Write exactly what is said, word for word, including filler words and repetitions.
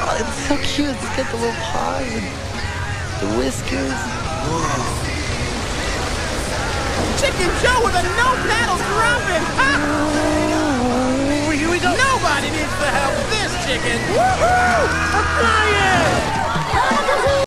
Oh, it's so cute. It's got the little paws and the whiskers. Whoa. Chicken Joe with a no paddles dropping. Oh, here we go. Nobody needs to help this chicken. Woohoo! I'm flying!